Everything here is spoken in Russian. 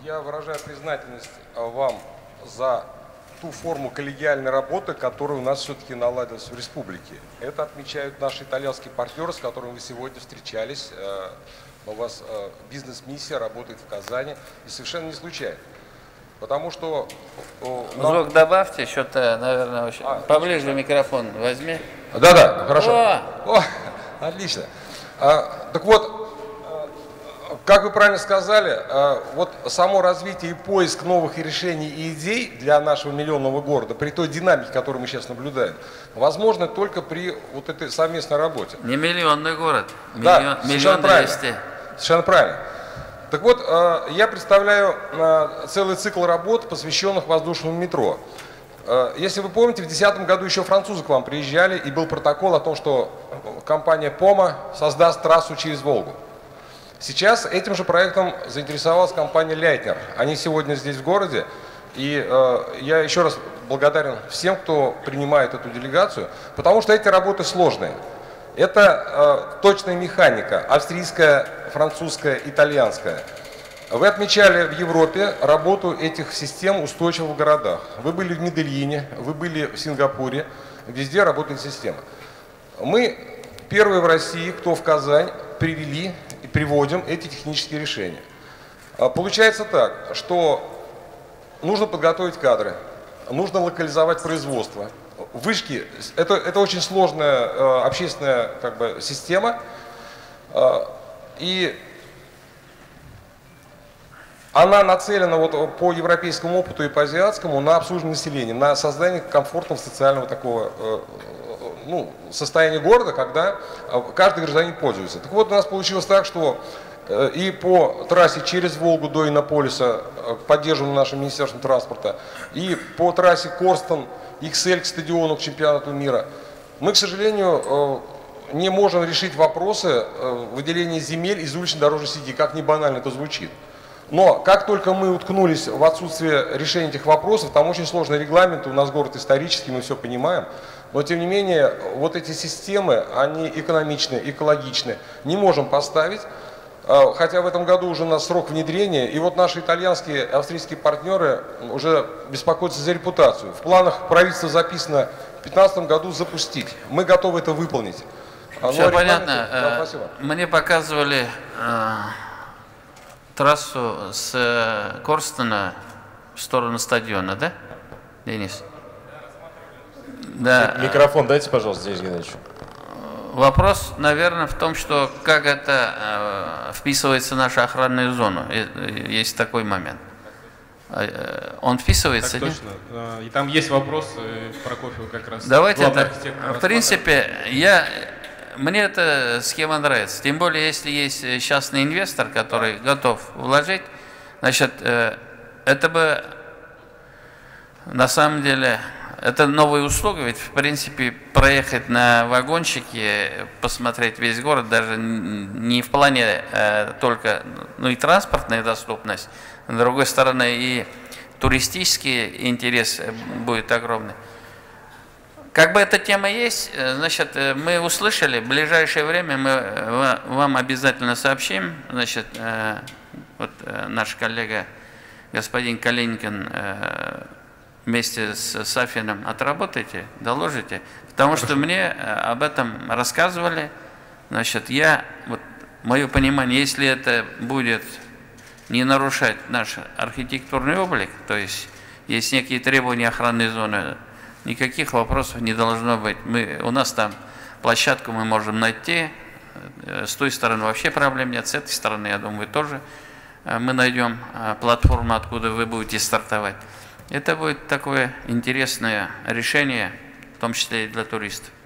Я выражаю признательность вам за ту форму коллегиальной работы, которая у нас все-таки наладилась в республике. Это отмечают наши итальянские партнеры, с которыми вы сегодня встречались. У вас бизнес-миссия работает в Казани, и совершенно не случайно. Потому что... Звук добавьте, что-то, наверное, очень... Поближе микрофон возьми. Да-да, хорошо. О, отлично. Так вот, как вы правильно сказали, вот само развитие и поиск новых решений и идей для нашего миллионного города, при той динамике, которую мы сейчас наблюдаем, возможно только при вот этой совместной работе. Не миллионный город, да, миллион 200. Совершенно правильно. Так вот, я представляю целый цикл работ, посвященных воздушному метро. Если вы помните, в 2010 году еще французы к вам приезжали, и был протокол о том, что компания ПОМА создаст трассу через Волгу. Сейчас этим же проектом заинтересовалась компания Лейтнер. Они сегодня здесь в городе, и я еще раз благодарен всем, кто принимает эту делегацию, потому что эти работы сложные. Это точная механика, австрийская, французская, итальянская. Вы отмечали в Европе работу этих систем устойчивых в городах. Вы были в Медельине, вы были в Сингапуре, везде работает система. Мы первые в России, кто в Казань, привели и приводим эти технические решения. Получается так, что нужно подготовить кадры, нужно локализовать производство. Вышки – это очень сложная общественная система, и она нацелена вот по европейскому опыту и по азиатскому на обслуживание населения, на создание комфортного социального такого состояния города, когда каждый гражданин пользуется. Так вот, у нас получилось так, что и по трассе через Волгу до Иннополиса, поддержанной нашим Министерством транспорта, и по трассе Корстон-XL к стадиону, к чемпионату мира, мы, к сожалению, не можем решить вопросы выделения земель из уличной дорожной сети, как ни банально это звучит. Но как только мы уткнулись в отсутствие решения этих вопросов, там очень сложный регламент, у нас город исторический, мы все понимаем, но тем не менее вот эти системы, они экономичны, экологичны, не можем поставить, хотя в этом году уже у нас срок внедрения, и вот наши итальянские, австрийские партнеры уже беспокоятся за репутацию. В планах правительства записано в 2015 году запустить, мы готовы это выполнить. Все понятно. Да, мне показывали трассу с Корстона в сторону стадиона, да, Денис? Да. Микрофон дайте, пожалуйста, Денис Геннадьевич. Вопрос, наверное, в том, что как это вписывается в нашу охранную зону. Есть такой момент. Он вписывается? Так точно. И там есть вопрос, Прокофьев как раз. Давайте так. В принципе, мне эта схема нравится. Тем более, если есть частный инвестор, который готов вложить, значит, это бы на самом деле, это новая услуга, ведь в принципе проехать на вагончике, посмотреть весь город, даже не в плане только, и транспортная доступность, с другой стороны и туристический интерес будет огромный. Как бы эта тема есть, значит, мы услышали, в ближайшее время мы вам обязательно сообщим, значит, вот наш коллега господин Калинкин вместе с Сафиным отработайте, доложите, потому что мне об этом рассказывали, значит, мое понимание, если это будет не нарушать наш архитектурный облик, то есть есть некие требования охранной зоны, никаких вопросов не должно быть. У нас там площадку мы можем найти, с той стороны вообще проблем нет, с этой стороны, я думаю, тоже мы найдем платформу, откуда вы будете стартовать. Это будет такое интересное решение, в том числе и для туристов.